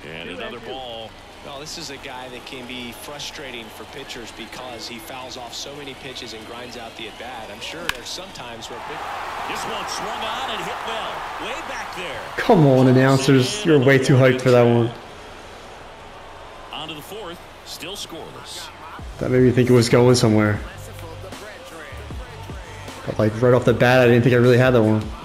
And another ball. Well, this is a guy that can be frustrating for pitchers because he fouls off so many pitches and grinds out the at-bat. I'm sure there's some times where this one swung on and hit well. Way back there. Come on, announcers. You're way too hyped for that one. On to the fourth. Still scoreless. That made me think it was going somewhere. But like right off the bat, I didn't think I really had that one.